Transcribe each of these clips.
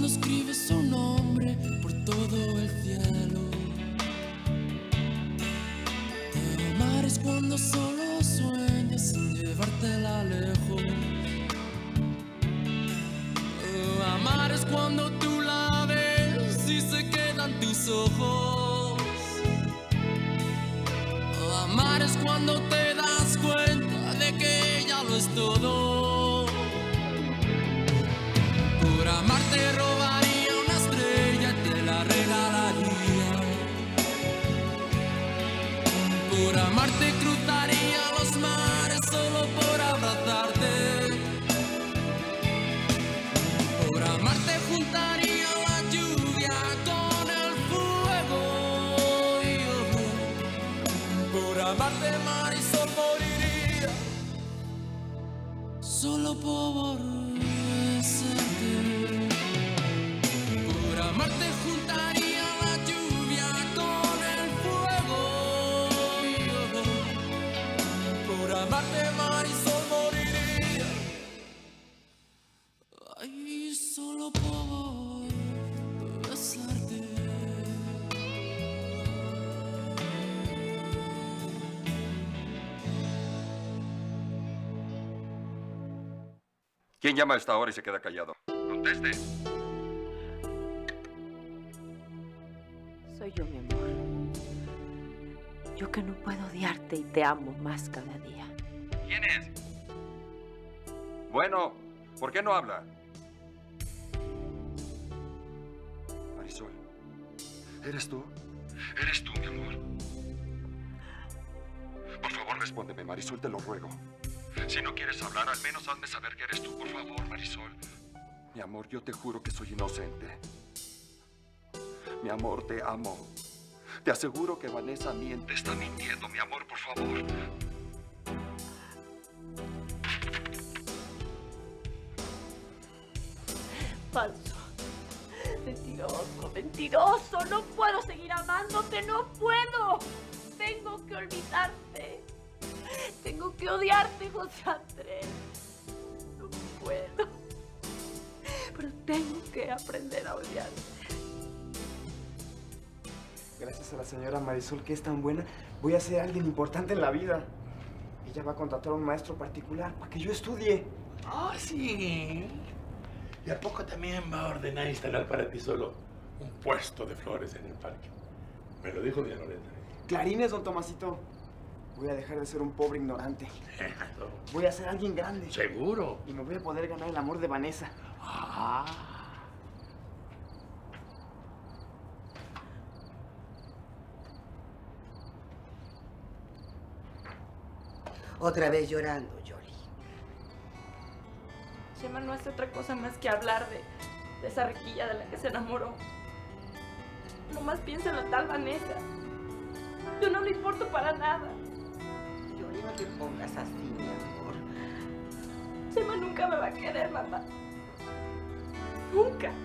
escribes su nombre por todo el cielo. Amar es cuando solo sueñas sin llevártela lejos. Amar es cuando tú la ves y se quedan tus ojos. Amar es cuando te das cuenta de que ella lo es todo. Por amar te robaría una estrella y te la regalaría. Por amar te cruzaría los mares solo por abrazarte. Por amar te juntaría la lluvia con el fuego. Por amarte, Marisol, moriría solo por besarte. Por amarte juntaría la lluvia con el fuego. Por amarte, Marisol, moriría. Ay, solo por besarte. ¿Quién llama a esta hora y se queda callado? ¡Conteste! Soy yo, mi amor. Yo que no puedo odiarte y te amo más cada día. ¿Quién es? Bueno, ¿por qué no habla? Marisol, ¿eres tú? ¿Eres tú, mi amor? Por favor, respóndeme, Marisol, te lo ruego. Si no quieres hablar, al menos hazme saber que eres tú, por favor, Marisol. Mi amor, yo te juro que soy inocente. Mi amor, te amo. Te aseguro que Vanessa miente. Está mintiendo, mi amor, por favor. Falso. Mentiroso, mentiroso. No puedo seguir amándote, no puedo. Tengo que olvidarte. Tengo que odiarte, José Andrés. No puedo. Pero tengo que aprender a odiarte. Gracias a la señora Marisol, que es tan buena, voy a ser alguien importante en la vida. Ella va a contratar a un maestro particular para que yo estudie. Ah, sí. ¿Y a poco también va a ordenar instalar para ti solo un puesto de flores en el parque? Me lo dijo doña Lorena. Clarines, don Tomasito. Voy a dejar de ser un pobre ignorante. Voy a ser alguien grande. ¿Seguro? Y me voy a poder ganar el amor de Vanessa. Ah. Otra vez llorando, Yoli. Chema no hace otra cosa más que hablar de esa riquilla de la que se enamoró. Nomás piensa en la tal Vanessa. Yo no le importo para nada. Yoli, no te pongas así, mi amor. Chema nunca me va a querer, mamá. Nunca.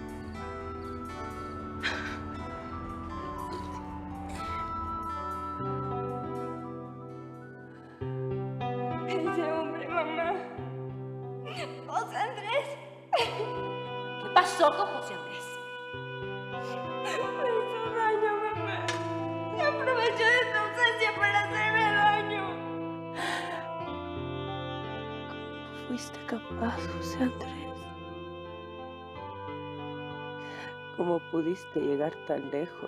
Ese hombre, mamá. José Andrés. ¿Qué pasó con José Andrés? Me hizo daño, mamá. Se aprovechó de tu ausencia para hacerme daño. ¿Cómo fuiste capaz, José Andrés? ¿Cómo pudiste llegar tan lejos?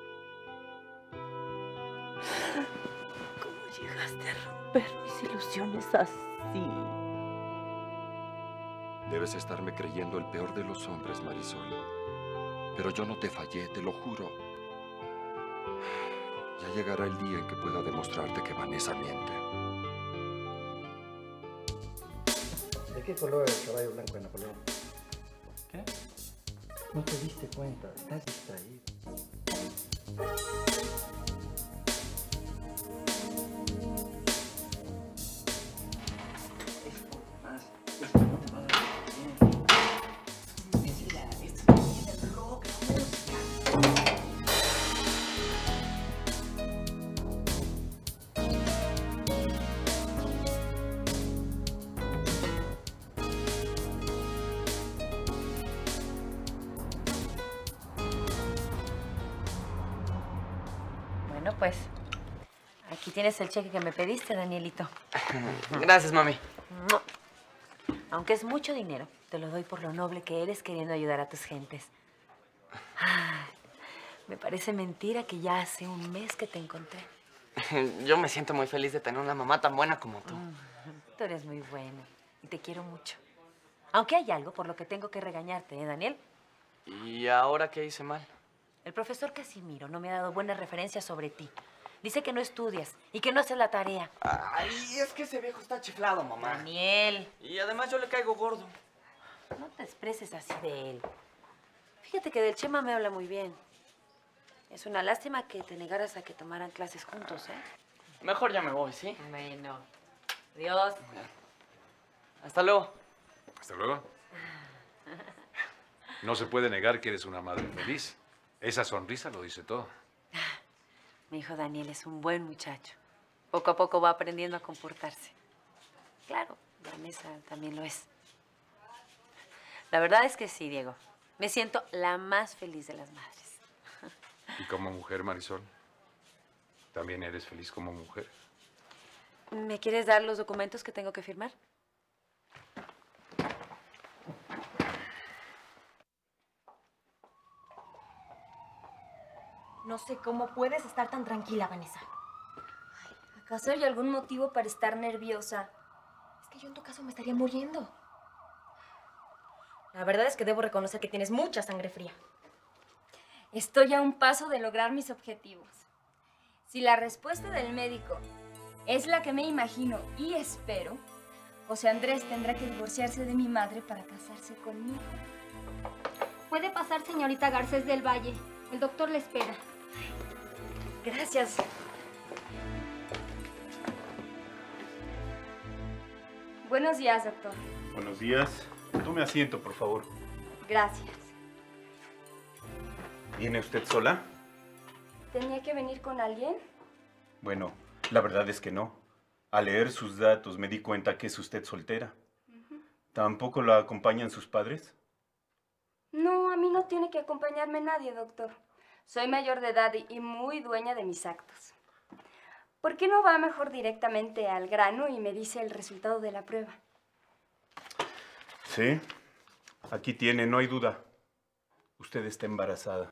¿Cómo llegaste a romper mis ilusiones así? Debes estarme creyendo el peor de los hombres, Marisol. Pero yo no te fallé, te lo juro. Ya llegará el día en que pueda demostrarte que Vanessa miente. ¿De qué color es el caballo blanco de Napoleón? ¿Qué? No te diste cuenta, estás distraído. pues. Aquí tienes el cheque que me pediste, Danielito. Gracias, mami. Aunque es mucho dinero, te lo doy por lo noble que eres queriendo ayudar a tus gentes. Me parece mentira que ya hace un mes que te encontré. Yo me siento muy feliz de tener una mamá tan buena como tú. Tú eres muy bueno y te quiero mucho. Aunque hay algo por lo que tengo que regañarte, ¿eh, Daniel? ¿Y ahora qué hice mal? El profesor Casimiro no me ha dado buenas referencias sobre ti. Dice que no estudias y que no haces la tarea. Ay, es que ese viejo está chiflado, mamá. Daniel. Y además yo le caigo gordo. No te expreses así de él. Fíjate que del Chema me habla muy bien. Es una lástima que te negaras a que tomaran clases juntos, ¿eh? Mejor ya me voy, ¿sí? Bueno. Adiós. Hasta luego. Hasta luego. No se puede negar que eres una madre feliz. Esa sonrisa lo dice todo. Mi hijo Daniel es un buen muchacho. Poco a poco va aprendiendo a comportarse. Claro, Vanessa también lo es. La verdad es que sí, Diego. Me siento la más feliz de las madres. ¿Y como mujer, Marisol? ¿También eres feliz como mujer? ¿Me quieres dar los documentos que tengo que firmar? No sé cómo puedes estar tan tranquila, Vanessa. Ay, ¿acaso hay algún motivo para estar nerviosa? Es que yo en tu caso me estaría muriendo. La verdad es que debo reconocer que tienes mucha sangre fría. Estoy a un paso de lograr mis objetivos. Si la respuesta del médico es la que me imagino y espero, José Andrés tendrá que divorciarse de mi madre para casarse conmigo. Puede pasar, señorita Garcés del Valle. El doctor le espera. Gracias. Buenos días, doctor. Buenos días. Tome asiento, por favor. Gracias. ¿Viene usted sola? ¿Tenía que venir con alguien? Bueno, la verdad es que no. Al leer sus datos me di cuenta que es usted soltera. ¿Tampoco la acompañan sus padres? No, a mí no tiene que acompañarme nadie, doctor. Soy mayor de edad y muy dueña de mis actos. ¿Por qué no va mejor directamente al grano y me dice el resultado de la prueba? Sí. Aquí tiene, no hay duda. Usted está embarazada.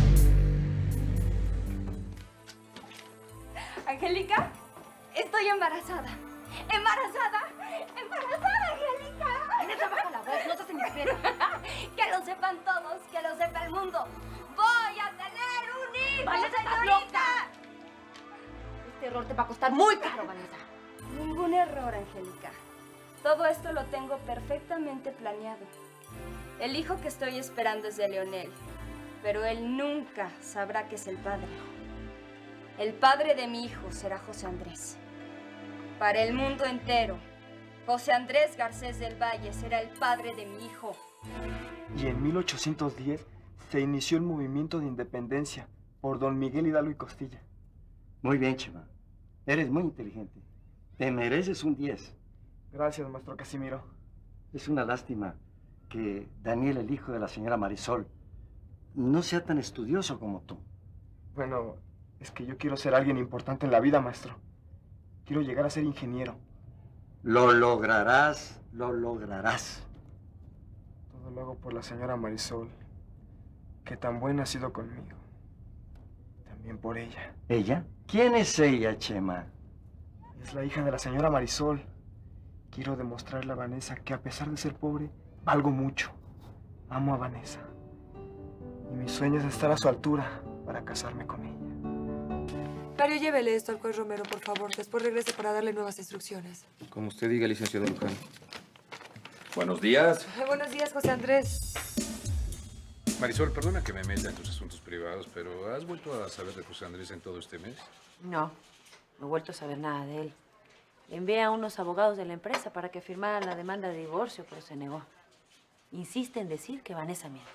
Angélica, estoy embarazada. ¡Embarazada! ¡Embarazada, Angélica! Neta, baja la voz, no te indiscreta. Que lo sepan todos, que lo sepa el mundo. ¡Voy a tener un hijo, Vanessa, estás señorita! loca. Este error te va a costar muy caro, Vanessa. Ningún error, Angélica. Todo esto lo tengo perfectamente planeado. El hijo que estoy esperando es de Leonel, pero él nunca sabrá que es el padre. El padre de mi hijo será José Andrés. Para el mundo entero, José Andrés Garcés del Valle será el padre de mi hijo. Y en 1810 se inició el movimiento de independencia por don Miguel Hidalgo y Costilla. Muy bien, Chema. Eres muy inteligente. Te mereces un 10. Gracias, maestro Casimiro. Es una lástima que Daniel, el hijo de la señora Marisol, no sea tan estudioso como tú. Bueno, es que yo quiero ser alguien importante en la vida, maestro. Quiero llegar a ser ingeniero. Lo lograrás, lo lograrás. Todo lo hago por la señora Marisol, que tan buena ha sido conmigo. También por ella. ¿Ella? ¿Quién es ella, Chema? Es la hija de la señora Marisol. Quiero demostrarle a Vanessa que a pesar de ser pobre, valgo mucho. Amo a Vanessa. Y mi sueño es estar a su altura para casarme con ella. Mario, llévele esto al juez Romero, por favor. Después regrese para darle nuevas instrucciones. Como usted diga, licenciado Luján. Buenos días. Buenos días, José Andrés. Marisol, perdona que me meta en tus asuntos privados, pero ¿has vuelto a saber de José Andrés en todo este mes? No, no he vuelto a saber nada de él. Le envié a unos abogados de la empresa para que firmaran la demanda de divorcio, pero se negó. Insiste en decir que Vanessa miente.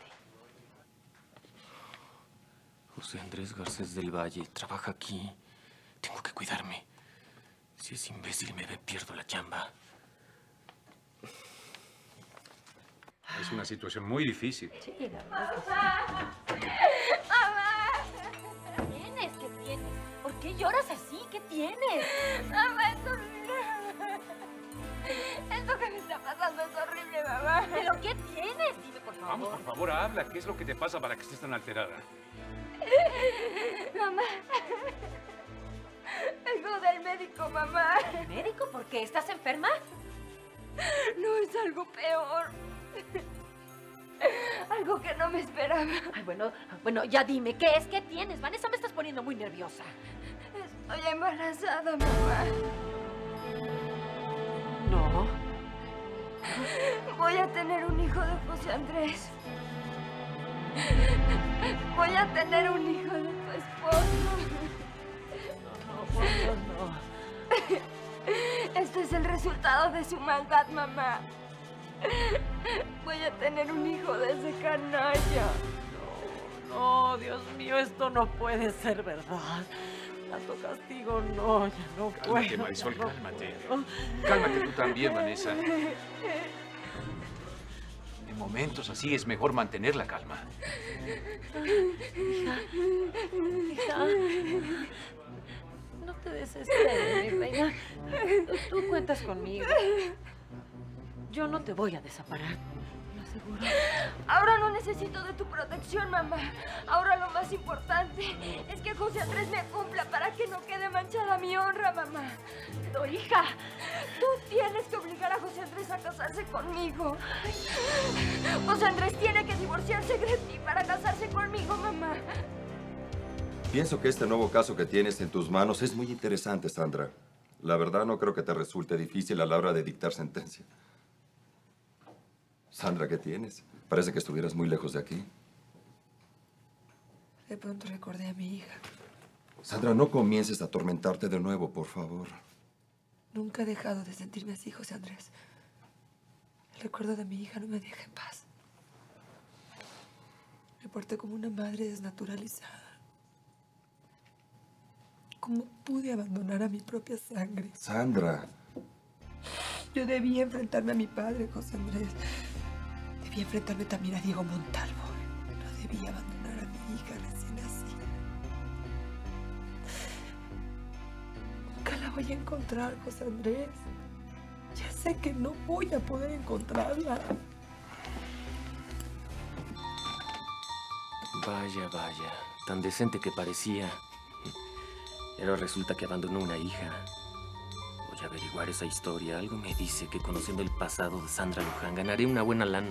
José Andrés Garcés del Valle trabaja aquí. Tengo que cuidarme. Si ese imbécil me ve, pierdo la chamba. Es una situación muy difícil. Sí, la verdad que sí. ¡Mamá! ¿Tienes? ¿Qué tienes? ¿Por qué qué lloras así? ¿Qué tienes? Mamá, es horrible. Esto que me está pasando es horrible, mamá. ¿Pero qué tienes? Dime, por favor. Vamos, por favor, habla. ¿Qué es lo que te pasa para que estés tan alterada? Mamá. Algo del médico, mamá. ¿El médico? ¿Por qué? ¿Estás enferma? No, es algo peor. Algo que no me esperaba. Ay, bueno, ya dime, ¿qué es? ¿Qué tienes? Vanessa, me estás poniendo muy nerviosa. Estoy embarazada, mamá. No. Voy a tener un hijo de José Andrés. Voy a tener un hijo de tu esposo. No. Este es el resultado de su maldad, mamá. Voy a tener un hijo de ese canalla. No, Dios mío, esto no puede ser verdad. Tanto castigo, no, ya no puedo. Cálmate, Marisol, cálmate. Cálmate tú también, Vanessa. En momentos así es mejor mantener la calma. Hija, no te desesperes, mi reina. Tú cuentas conmigo. Yo no te voy a desamparar, lo aseguro. Ahora no necesito de tu protección, mamá. Ahora lo más importante es que José Andrés me cumpla para que no quede manchada mi honra, mamá. No, hija, tú tienes que obligar a José Andrés a casarse conmigo. José Andrés tiene que divorciarse de ti para casarse conmigo, mamá. Pienso que este nuevo caso que tienes en tus manos es muy interesante, Sandra. La verdad, no creo que te resulte difícil a la hora de dictar sentencia. Sandra, ¿qué tienes? Parece que estuvieras muy lejos de aquí. De pronto recordé a mi hija. Sandra, no comiences a atormentarte de nuevo, por favor. Nunca he dejado de sentirme así, José Andrés. El recuerdo de mi hija no me deja en paz. Me porté como una madre desnaturalizada. ¿Cómo pude abandonar a mi propia sangre? Sandra. Yo debía enfrentarme a mi padre, José Andrés. Debía enfrentarme también a Diego Montalvo. No debía abandonar a mi hija recién nacida. Nunca la voy a encontrar, José Andrés. Ya sé que no voy a poder encontrarla. Vaya, vaya. Tan decente que parecía. Pero resulta que abandonó una hija. Voy a averiguar esa historia. Algo me dice que conociendo el pasado de Sandra Luján ganaré una buena lana.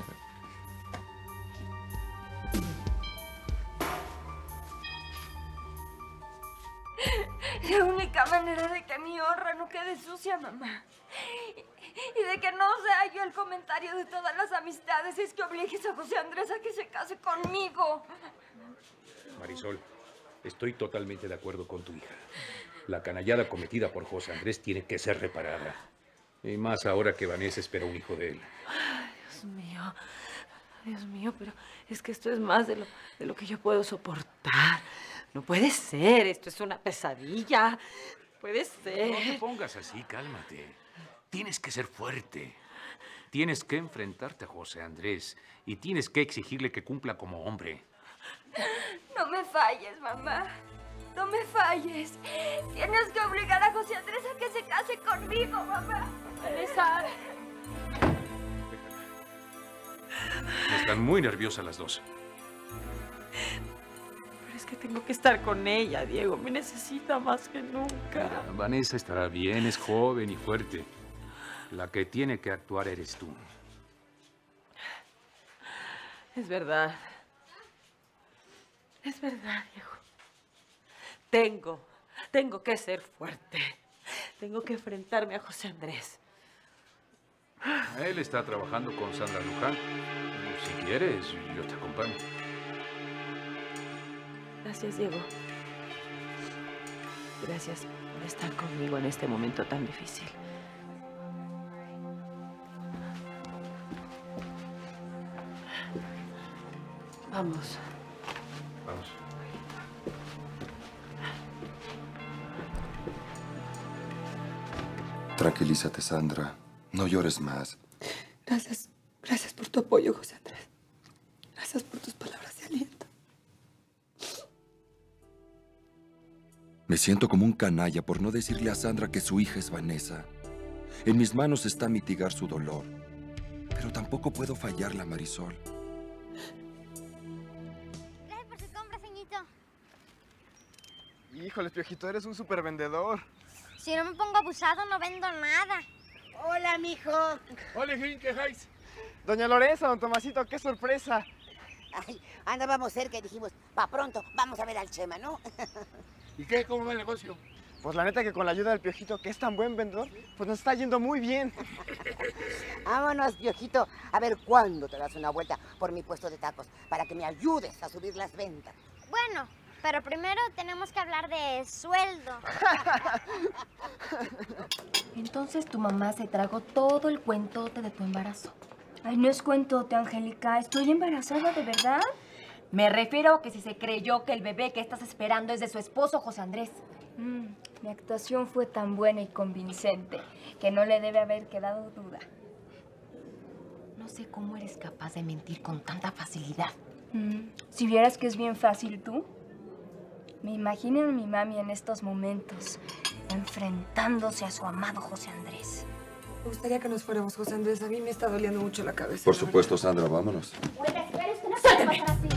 La única manera de que mi honra no quede sucia, mamá, y de que no sea yo el comentario de todas las amistades, es que obligues a José Andrés a que se case conmigo. Marisol, estoy totalmente de acuerdo con tu hija. La canallada cometida por José Andrés tiene que ser reparada. Y más ahora que Vanessa espera un hijo de él. Ay, Dios mío, pero es que esto es más de lo que yo puedo soportar. No puede ser, esto es una pesadilla. No puede ser. No te pongas así, cálmate. Tienes que ser fuerte. Tienes que enfrentarte a José Andrés y tienes que exigirle que cumpla como hombre. No me falles, mamá. No me falles. Tienes que obligar a José Andrés a que se case conmigo, mamá. Vanessa. Están muy nerviosas las dos. Pero es que tengo que estar con ella, Diego. Me necesita más que nunca. Mira, Vanessa estará bien, es joven y fuerte. La que tiene que actuar eres tú. Es verdad. Es verdad, Diego. Tengo que ser fuerte. Tengo que enfrentarme a José Andrés. Él está trabajando con Sandra Luján. Si quieres, yo te acompaño. Gracias, Diego. Gracias por estar conmigo en este momento tan difícil. Vamos. Vamos. Tranquilízate, Sandra. No llores más. Gracias. Gracias por tu apoyo, José Andrés. Gracias por tus palabras de aliento. Me siento como un canalla por no decirle a Sandra que su hija es Vanessa. En mis manos está mitigar su dolor. Pero tampoco puedo fallarla, Marisol. Gracias por su compra, señorito. Híjoles, Piojito, eres un súper vendedor. Si no me pongo abusado, no vendo nada. Hola, mijo. Hola, hijín, ¿qué haces? Doña Lorenza, don Tomasito, qué sorpresa. Ay, andábamos cerca y dijimos, pa' pronto, vamos a ver al Chema, ¿no? ¿Y qué? ¿Cómo va el negocio? Pues la neta que con la ayuda del Piojito, que es tan buen vendedor, pues nos está yendo muy bien. Vámonos, Piojito. A ver cuándo te das una vuelta por mi puesto de tacos para que me ayudes a subir las ventas. Bueno, pero primero tenemos que hablar de sueldo. Entonces tu mamá se tragó todo el cuentote de tu embarazo. Ay, no es cuentote, Angélica. Estoy embarazada, ¿de verdad? Me refiero a que si se creyó que el bebé que estás esperando es de su esposo, José Andrés. Mi actuación fue tan buena y convincente que no le debe haber quedado duda. No sé cómo eres capaz de mentir con tanta facilidad. Si vieras que es bien fácil tú. Me imagino a mi mami en estos momentos, enfrentándose a su amado José Andrés. Me gustaría que nos fuéramos, José Andrés. A mí me está doliendo mucho la cabeza. Por supuesto, Sandra, vámonos. Oiga, espera, usted no puede pasar así.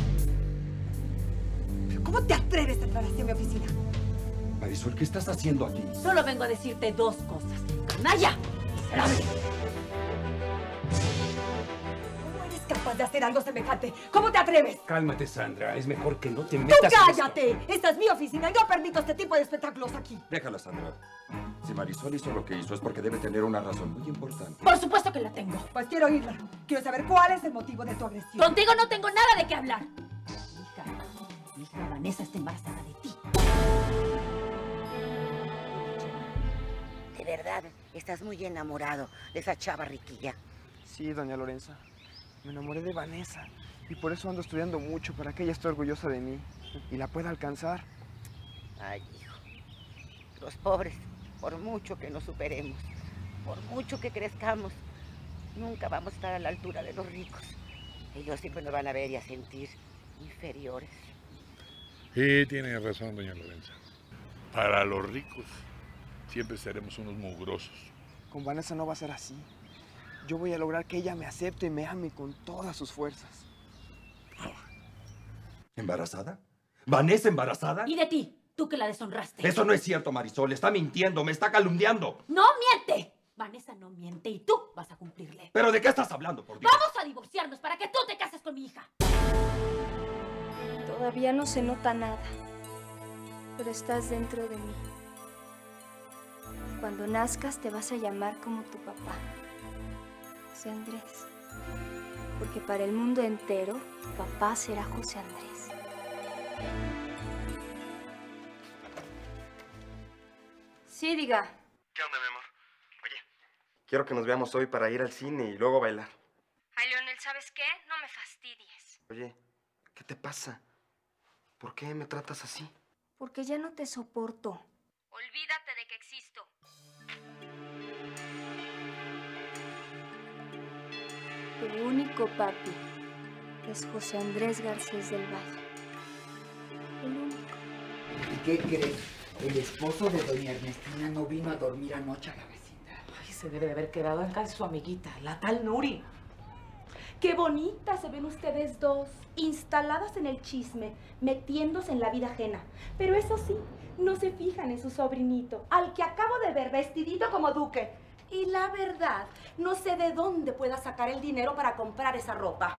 ¿Cómo te atreves a entrar hacia mi oficina? Marisol, ¿qué estás haciendo aquí? Solo vengo a decirte dos cosas. ¡Canalla! ¡Miserable! ¿Cómo eres capaz de hacer algo semejante? ¿Cómo te atreves? Cálmate, Sandra. Es mejor que no te ¡Tú metas en esto. cállate! Esta es mi oficina y no permito este tipo de espectáculos aquí. Déjala, Sandra. Si Marisol hizo lo que hizo es porque debe tener una razón muy importante. Por supuesto que la tengo. Pues quiero oírla. Quiero saber cuál es el motivo de tu agresión. Contigo no tengo nada de qué hablar. Mi hija Vanessa está embarazada de ti. De verdad, estás muy enamorado de esa chava riquilla. Sí, doña Lorenza. Me enamoré de Vanessa. Y por eso ando estudiando mucho, para que ella esté orgullosa de mí. Y la pueda alcanzar. Ay, hijo. Los pobres, por mucho que nos superemos, por mucho que crezcamos, nunca vamos a estar a la altura de los ricos. Ellos siempre nos van a ver y a sentir inferiores. Sí, tiene razón, doña Lorenza. Para los ricos siempre seremos unos mugrosos. Con Vanessa no va a ser así. Yo voy a lograr que ella me acepte y me ame con todas sus fuerzas. ¿Embarazada? ¿Vanessa embarazada? ¿Y de ti? Tú que la deshonraste. Eso no es cierto, Marisol. Está mintiendo, me está calumniando. ¡No miente! Vanessa no miente y tú vas a cumplirle. ¿Pero de qué estás hablando, por Dios? Vamos a divorciarnos para que tú te cases con mi hija. Todavía no se nota nada, pero estás dentro de mí. Cuando nazcas te vas a llamar como tu papá, José Andrés. Porque para el mundo entero, tu papá será José Andrés. Sí, diga. ¿Qué onda, mi amor? Oye, quiero que nos veamos hoy para ir al cine y luego bailar. Ay, Leonel, ¿sabes qué? No me fastidies. Oye, ¿qué te pasa? ¿Por qué me tratas así? Porque ya no te soporto. Olvídate de que existo. Tu único papi es José Andrés Garcés del Valle. El único. ¿Y qué crees? El esposo de doña Ernestina no vino a dormir anoche a la vecindad. Ay, se debe de haber quedado en casa de su amiguita, la tal Nuri. Qué bonitas se ven ustedes dos, instaladas en el chisme, metiéndose en la vida ajena. Pero eso sí, no se fijan en su sobrinito, al que acabo de ver vestidito como duque. Y la verdad, no sé de dónde pueda sacar el dinero para comprar esa ropa.